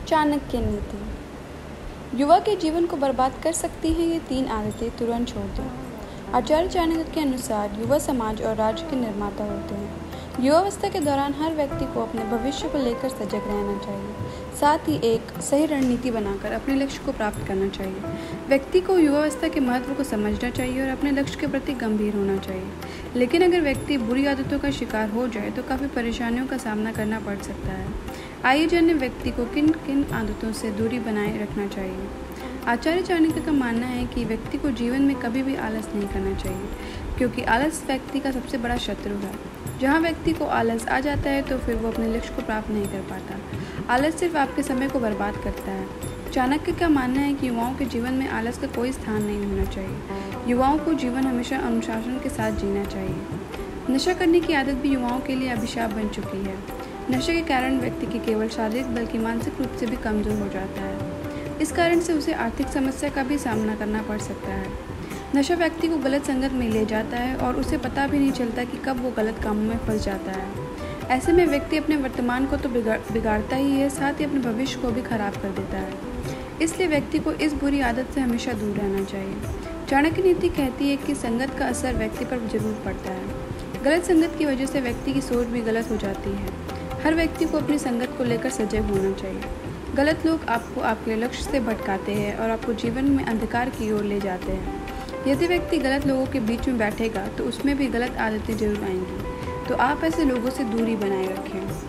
चाणक्य नीति। युवा के जीवन को बर्बाद कर सकती हैं ये 3 आदतें, तुरंत छोड़ दें। आचार्य चाणक्य के अनुसार युवा समाज और राज्य के निर्माता होते हैं। युवावस्था के दौरान हर व्यक्ति को अपने भविष्य को लेकर सजग रहना चाहिए, साथ ही एक सही रणनीति बनाकर अपने लक्ष्य को प्राप्त करना चाहिए। व्यक्ति को युवावस्था के महत्व को समझना चाहिए और अपने लक्ष्य के प्रति गंभीर होना चाहिए। लेकिन अगर व्यक्ति बुरी आदतों का शिकार हो जाए तो काफ़ी परेशानियों का सामना करना पड़ सकता है। आइए जानें व्यक्ति को किन किन आदतों से दूरी बनाए रखना चाहिए। आचार्य चाणक्य का मानना है कि व्यक्ति को जीवन में कभी भी आलस नहीं करना चाहिए, क्योंकि आलस व्यक्ति का सबसे बड़ा शत्रु है। जहाँ व्यक्ति को आलस आ जाता है तो फिर वो अपने लक्ष्य को प्राप्त नहीं कर पाता। आलस सिर्फ आपके समय को बर्बाद करता है। चाणक्य का मानना है कि युवाओं के जीवन में आलस का कोई स्थान नहीं होना चाहिए। युवाओं को जीवन हमेशा अनुशासन के साथ जीना चाहिए। नशा करने की आदत भी युवाओं के लिए अभिशाप बन चुकी है। नशे के कारण व्यक्ति की केवल शारीरिक बल्कि मानसिक रूप से भी कमज़ोर हो जाता है। इस कारण से उसे आर्थिक समस्या का भी सामना करना पड़ सकता है। नशा व्यक्ति को गलत संगत में ले जाता है और उसे पता भी नहीं चलता कि कब वो गलत कामों में फंस जाता है। ऐसे में व्यक्ति अपने वर्तमान को तो बिगाड़ता ही है, साथ ही अपने भविष्य को भी खराब कर देता है। इसलिए व्यक्ति को इस बुरी आदत से हमेशा दूर रहना चाहिए। चाणक्य नीति कहती है कि संगत का असर व्यक्ति पर जरूर पड़ता है। गलत संगत की वजह से व्यक्ति की सोच भी गलत हो जाती है। हर व्यक्ति को अपनी संगत को लेकर सजग होना चाहिए। गलत लोग आपको आपके लक्ष्य से भटकाते हैं और आपको जीवन में अंधकार की ओर ले जाते हैं। यदि व्यक्ति गलत लोगों के बीच में बैठेगा तो उसमें भी गलत आदतें जरूर आएंगी। तो आप ऐसे लोगों से दूरी बनाए रखें।